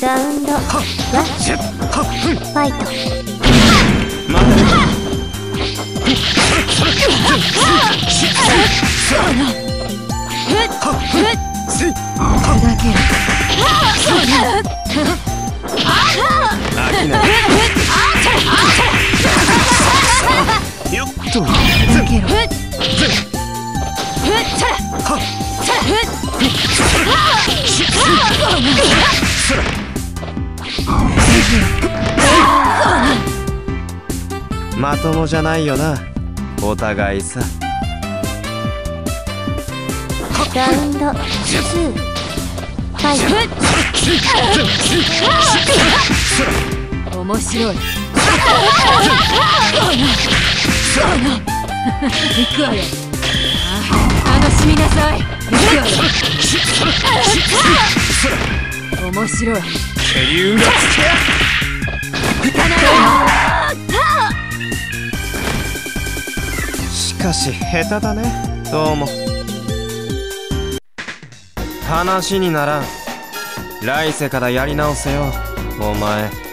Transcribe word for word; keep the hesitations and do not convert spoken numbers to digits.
ラウンドワンファイト。 待て。 砕ける。 飽きない。よっと。 砕けろ。 まともじゃないよな、お互いさ。 ラウンドツーファイト。面白い。行くわよ。楽しみなさい。行くわよ。面白い。 ケリウがつけ。 行かないしかし下手だね、どうも。話にならん。来世からやり直せよ、お前。